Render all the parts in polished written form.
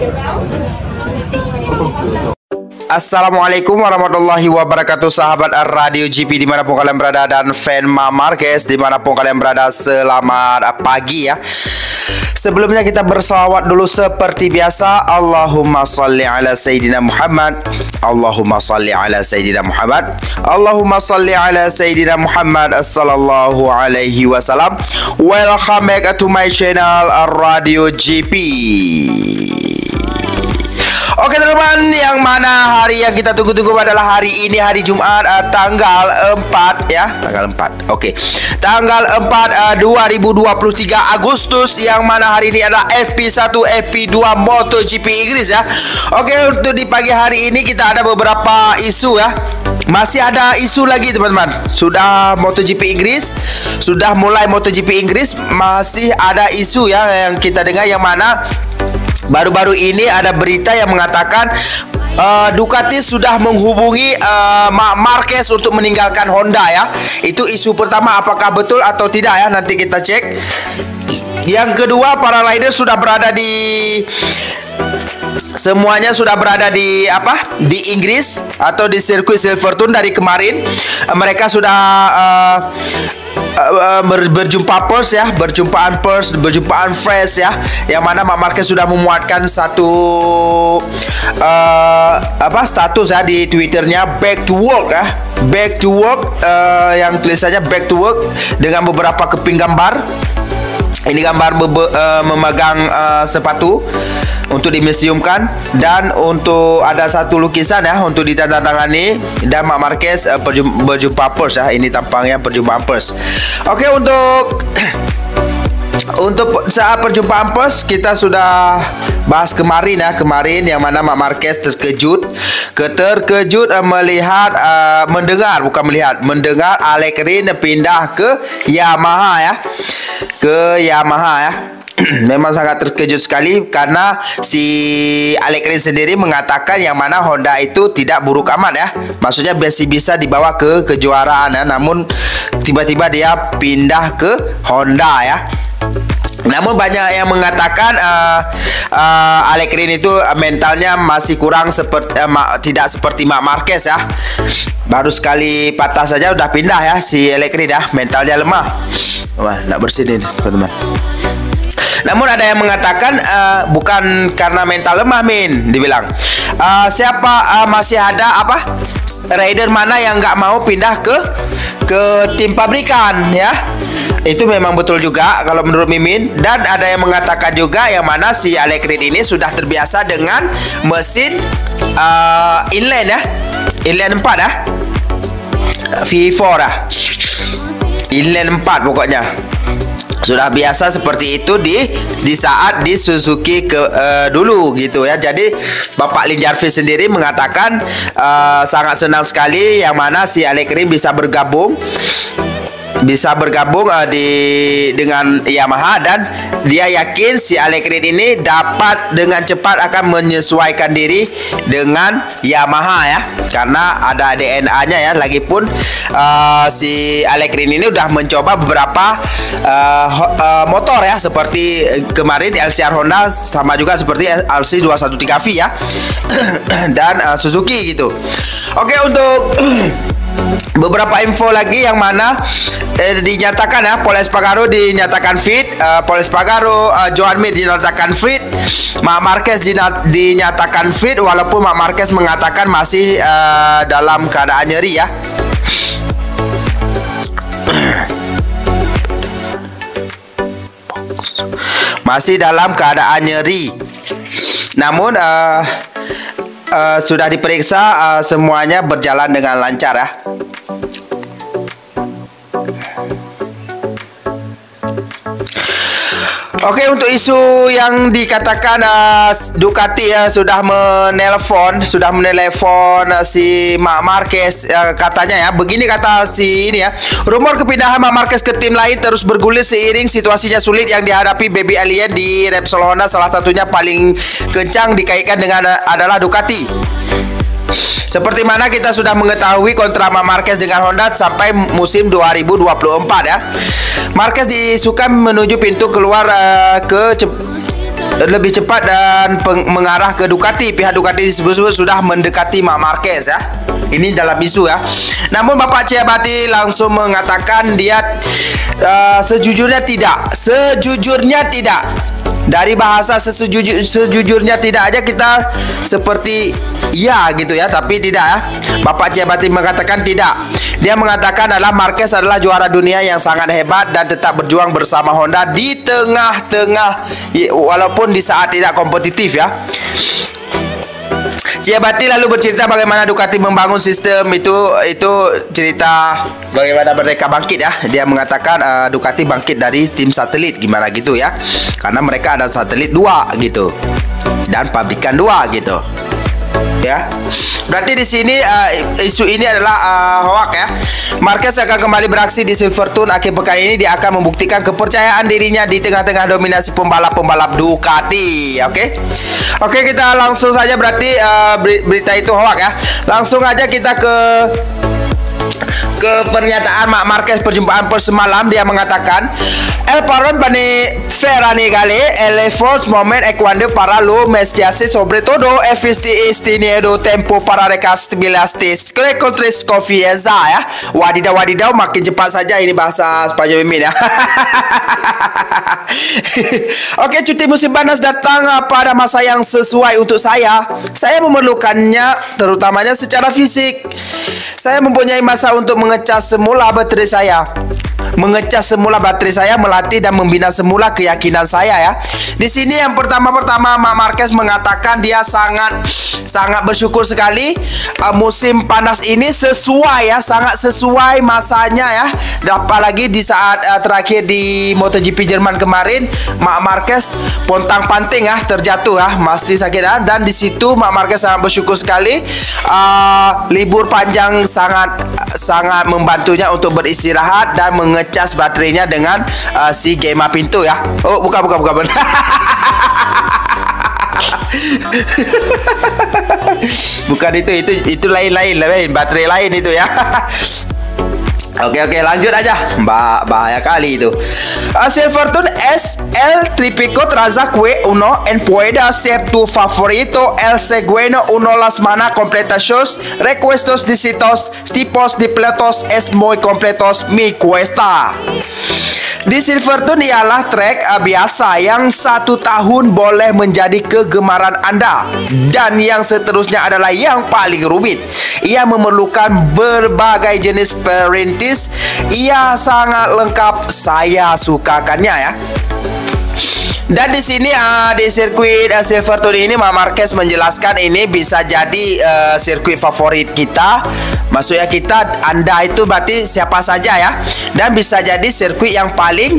Assalamualaikum warahmatullahi wabarakatuh, sahabat Radio GP dimanapun kalian berada dan fan Marc Marquez dimanapun kalian berada, selamat pagi ya. Sebelumnya kita berselawat dulu seperti biasa. Allahumma salli ala Sayyidina Muhammad, Allahumma salli ala Sayyidina Muhammad, Allahumma salli ala Sayyidina Muhammad sallallahu alaihi wasallam. Welcome back to my channel Radio GP. Oke teman-teman, yang mana hari yang kita tunggu-tunggu adalah hari ini, hari Jumat, tanggal 4 ya, tanggal 4. Oke. Tanggal 4 2023 Agustus, yang mana hari ini adalah FP1 FP2 MotoGP Inggris ya. Oke, untuk di pagi hari ini kita ada beberapa isu ya. Masih ada isu lagi teman-teman. Sudah MotoGP Inggris, sudah mulai MotoGP Inggris, masih ada isu ya yang kita dengar, yang mana baru-baru ini ada berita yang mengatakan Ducati sudah menghubungi Marc Marquez untuk meninggalkan Honda ya. Itu isu pertama, apakah betul atau tidak ya, nanti kita cek. Yang kedua, para rider sudah berada di semuanya sudah berada di di Inggris atau di sirkuit Silverstone dari kemarin. Mereka sudah berjumpa pers ya, berjumpaan fresh ya, yang mana Marc Marquez sudah memuatkan satu status ya di Twitternya, back to work ya, back to work, yang tulisannya back to work dengan beberapa keping gambar. Ini gambar memegang sepatu untuk dimuseumkan, dan untuk ada satu lukisan ya untuk ditandatangani, dan Marc Marquez berjumpa pers ya. Ini tampangnya perjumpaan pers. Oke, untuk saat perjumpaan pers kita sudah bahas kemarin ya, yang mana Marc Marquez terkejut melihat mendengar Alex Rins pindah ke Yamaha ya, Memang sangat terkejut sekali, karena si Alex Rins sendiri mengatakan yang mana Honda itu tidak buruk amat ya. Maksudnya masih bisa dibawa ke kejuaraan ya, namun tiba-tiba dia pindah ke Honda ya. Namun banyak yang mengatakan Alex Rins itu mentalnya masih kurang tidak seperti Marc Marquez ya. Baru sekali patah saja udah pindah ya si Alex Rins ya, mentalnya lemah. Wah, nak bersihin teman-teman. Namun ada yang mengatakan bukan karena mental lemah, dibilang masih ada rider mana yang nggak mau pindah ke tim pabrikan ya. Itu memang betul juga kalau menurut Mimin. Dan ada yang mengatakan juga yang mana si Alex Rins ini sudah terbiasa dengan mesin inline ya, inline 4 ya, V4 lah, inline 4 pokoknya. Sudah biasa seperti itu di saat di Suzuki dulu gitu ya. Jadi Bapak Lin Jarvis sendiri mengatakan sangat senang sekali yang mana si Alex Rins bisa bergabung dengan Yamaha, dan dia yakin si Alex Rins ini dapat dengan cepat akan menyesuaikan diri dengan Yamaha ya, karena ada DNA-nya ya. Lagipun si Alex Rins ini udah mencoba beberapa motor ya, seperti kemarin LCR Honda, sama juga seperti RC213V ya dan Suzuki gitu. Oke, untuk beberapa info lagi yang mana dinyatakan ya, Pol Espargaro dinyatakan fit, Joan Mir dinyatakan fit, Marc Marquez dinyatakan fit, walaupun Marc Marquez mengatakan masih dalam keadaan nyeri ya. Masih dalam keadaan nyeri. Namun sudah diperiksa, semuanya berjalan dengan lancar ya. Oke, untuk isu yang dikatakan Ducati ya sudah menelpon si Marc Marquez, katanya ya, begini kata si ini ya, rumor kepindahan Marc Marquez ke tim lain terus bergulir seiring situasinya sulit yang dihadapi Baby Alien di Repsol Honda. Salah satunya paling kencang dikaitkan dengan adalah Ducati. Seperti mana kita sudah mengetahui kontrak Marquez dengan Honda sampai musim 2024 ya. Marquez disukan menuju pintu keluar lebih cepat dan mengarah ke Ducati. Pihak Ducati disebut-sebut sudah mendekati Marc Marquez ya. Ini dalam isu ya. Namun Bapak Ciabatti langsung mengatakan dia sejujurnya tidak. Sejujurnya tidak. Dari bahasa sejujurnya tidak aja kita seperti iya gitu ya, tapi tidak ya. Bapak Ciabatti mengatakan tidak. Dia mengatakan adalah Marquez adalah juara dunia yang sangat hebat dan tetap berjuang bersama Honda di tengah-tengah walaupun di saat tidak kompetitif ya. Ciabatti lalu bercerita bagaimana Ducati membangun sistem itu cerita bagaimana mereka bangkit ya. Dia mengatakan Ducati bangkit dari tim satelit gimana gitu ya. Karena mereka ada satelit 2 gitu. Dan pabrikan 2 gitu. Ya. Berarti di sini isu ini adalah hoax ya. Marquez akan kembali beraksi di Silverstone akhir pekan ini. Dia akan membuktikan kepercayaan dirinya di tengah-tengah dominasi pembalap-pembalap Ducati. Oke, kita langsung saja berarti berita itu hoax ya. Langsung aja kita ke pernyataan Marc Marquez perjumpaan pers semalam. Dia mengatakan El Paron bane Ferrari gale el force moment e cuando para lo mestiase sobre todo este do tempo para recastabilistes contres confianza ya. Wadidaw makin cepat saja ini bahasa Spanyol ini ya. Oke, cuti musim panas datang pada masa yang sesuai untuk saya. Saya memerlukannya terutamanya secara fisik. Saya mempunyai masa untuk mengecas semula baterai saya, melatih dan membina semula keyakinan saya ya. Di sini yang pertama Marc Marquez mengatakan dia sangat bersyukur sekali musim panas ini sesuai ya, sangat sesuai masanya ya. Apalagi di saat terakhir di MotoGP Jerman kemarin, Marc Marquez pontang-panting ya, terjatuh ya, pasti sakit ya. Dan di situ Marc Marquez sangat bersyukur sekali. Libur panjang sangat membantunya untuk beristirahat dan mengecas baterainya dengan si Gema Pinto ya. Oh, bukan. Bukan itu lain baterai lain itu ya. Oke, lanjut aja. Bahaya kali itu. Silverstone es el típico trazaque uno en pueda ser tu favorito el segundo uno las mana completations requestos disitos tipos de pilotos es muy completos mi cuesta. Di Silverstone ialah trek biasa yang 1 tahun boleh menjadi kegemaran Anda, dan yang seterusnya adalah yang paling rumit. Ia memerlukan berbagai jenis perintis. Ia sangat lengkap. Saya sukakannya ya. Dan di sini di sirkuit Silverstone ini Marc Marquez menjelaskan ini bisa jadi sirkuit favorit kita. Maksudnya Anda itu berarti siapa saja ya. Dan bisa jadi sirkuit yang paling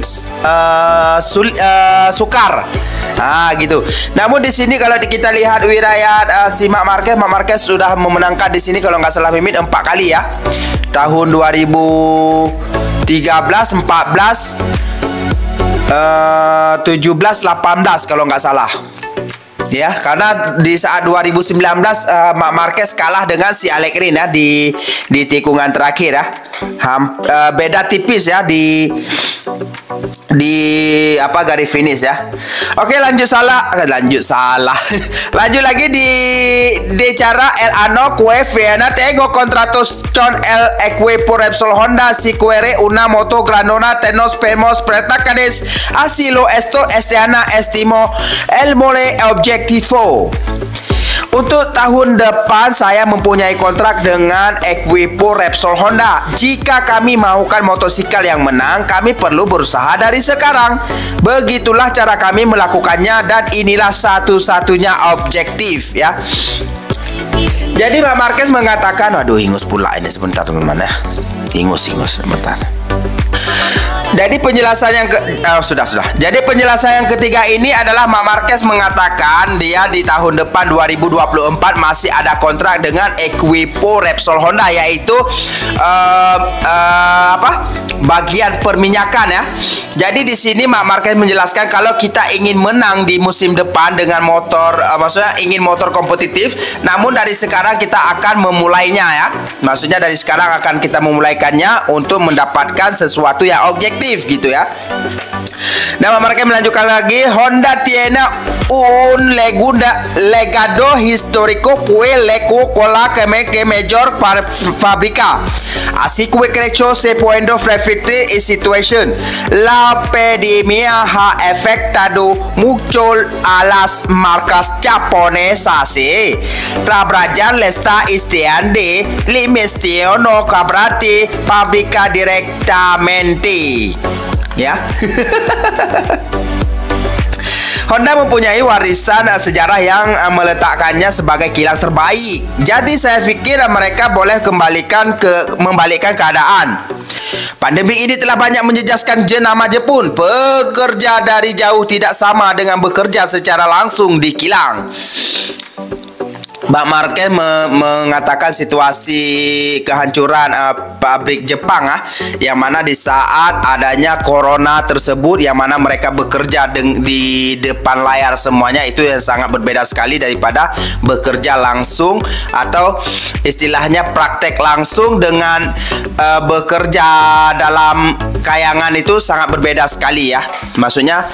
sukar. Gitu. Namun di sini kalau kita lihat wilayah si Marc Marquez sudah memenangkan di sini kalau nggak salah Mimin 4 kali ya. Tahun 2013, 14 17, 18 kalau nggak salah ya, karena di saat 2019 Marc Marquez kalah dengan si Alex Rins ya di tikungan terakhir ya. Beda tipis ya di garis finish ya. Oke, lanjut lagi di cara el ano que Fiena tengo contratos con el equipo Repsol Honda si quiere una moto grandona tenos pemos pretacades así lo esto este ana estimo el mole objetivo. Untuk tahun depan saya mempunyai kontrak dengan equipo Repsol Honda. Jika kami maukan motosikal yang menang, kami perlu berusaha dari sekarang. Begitulah cara kami melakukannya dan inilah satu-satunya objektif ya. Jadi Marc Marquez mengatakan, waduh ingus pula ini sebentar teman-teman ya. Ingus sebentar. Jadi penjelasan yang sudah. Jadi penjelasan yang ketiga ini adalah Marc Marquez mengatakan dia di tahun depan 2024 masih ada kontrak dengan equipo Repsol Honda, yaitu bagian perminyakan ya. Jadi di sini Marc Marquez menjelaskan kalau kita ingin menang di musim depan dengan motor, maksudnya ingin motor kompetitif, namun dari sekarang kita akan memulainya ya. Maksudnya dari sekarang akan kita memulaikannya untuk mendapatkan sesuatu yang objektif gitu ya. Dan mereka melanjutkan lagi, Honda tiene un legado histórico pues leco cola que mayor fábrica. Así que creo se puede reflectir la situación. La epidemia ha afectado mucho a las marcas japonesas. Trabajar está de limitación no cabrate fábrica directamente. Ya. Honda mempunyai warisan sejarah yang meletakkannya sebagai kilang terbaik. Jadi saya pikir mereka boleh membalikkan keadaan. Pandemi ini telah banyak menjejaskan jenama Jepun. Bekerja dari jauh tidak sama dengan bekerja secara langsung di kilang. Mbak Marquez mengatakan situasi kehancuran pabrik Jepang yang mana di saat adanya corona tersebut, yang mana mereka bekerja di depan layar semuanya, itu yang sangat berbeda sekali daripada bekerja langsung atau istilahnya praktek langsung dengan bekerja dalam kayangan. Itu sangat berbeda sekali ya. Maksudnya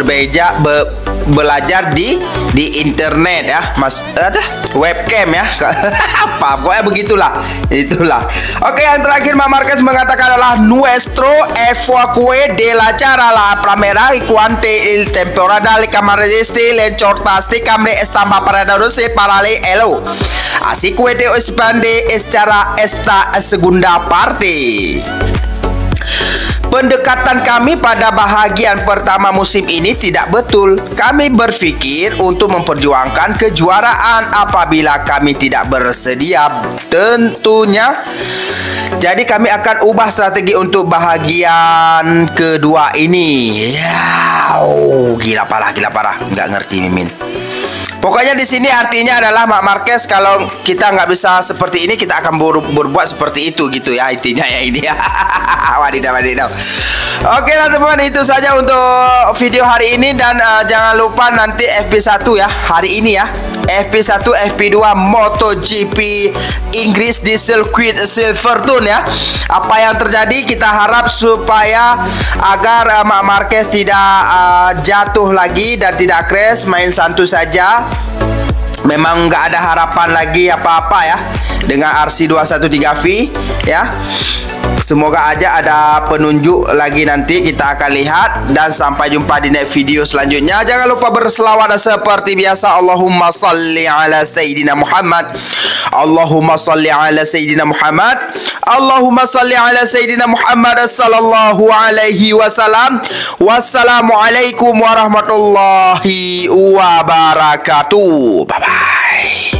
belajar di internet ya, webcam ya. Apa pokoknya begitulah. Itulah. Oke, yang terakhir Mbak Marquez mengatakan adalah nuestro evacué de la cara la primera y cuante el temporada le camareste le chortaste camre estamba para darse para le elo. Así que de expande secara esta segunda parte. Pendekatan kami pada bahagian pertama musim ini tidak betul. Kami berfikir untuk memperjuangkan kejuaraan apabila kami tidak bersedia tentunya. Jadi kami akan ubah strategi untuk bahagian kedua ini. Ya, gila parah. Nggak ngerti Mimin. Pokoknya di sini artinya adalah Mak Marquez, kalau kita nggak bisa seperti ini, kita akan berbuat seperti itu gitu ya, intinya ya ini ya. Wadidaw. Oke lah teman-teman, itu saja untuk video hari ini. Dan jangan lupa nanti FP1 ya, hari ini ya, FP1, FP2 MotoGP Inggris di sirkuit Silverstone ya. Apa yang terjadi, kita harap supaya agar Mak Marquez tidak jatuh lagi dan tidak crash, main santu saja. Memang nggak ada harapan lagi apa-apa ya dengan RC213V ya. Semoga aja ada penunjuk lagi, nanti kita akan lihat. Dan sampai jumpa di next video selanjutnya. Jangan lupa berselawat seperti biasa. Allahumma salli ala Sayyidina Muhammad. Allahumma salli ala Sayyidina Muhammad. Allahumma salli ala Sayyidina Muhammad sallallahu alaihi wasallam. Wassalamualaikum warahmatullahi wabarakatuh. Bye bye.